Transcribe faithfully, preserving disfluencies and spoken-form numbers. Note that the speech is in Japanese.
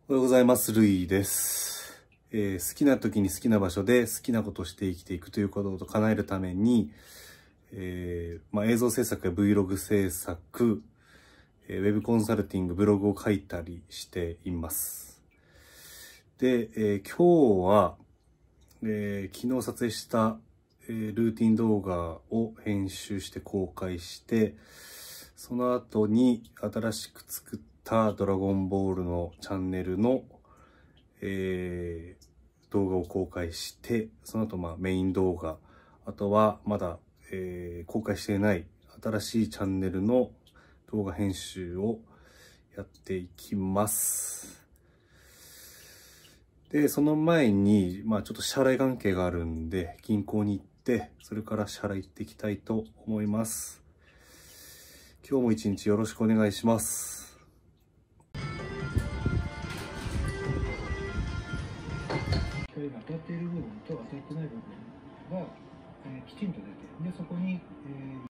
おはようございます。ルイです、えー。好きな時に好きな場所で好きなことをして生きていくということを叶えるために、えーまあ、映像制作や Vlog 制作、えー、ウェブコンサルティング、ブログを書いたりしています。で、えー、今日は、えー、昨日撮影した、えー、ルーティン動画を編集して公開して、その後に新しく作ったドラゴンボールのチャンネルの、えー、動画を公開して、その後まあメイン動画、あとはまだ、えー、公開していない新しいチャンネルの動画編集をやっていきます。で、その前に、まあちょっと支払い関係があるんで、銀行に行って、それから支払い行っていきたいと思います。今日も一日よろしくお願いします。 光が当たっている部分と当たってない部分が、えー、きちんと出て、でそこに、えー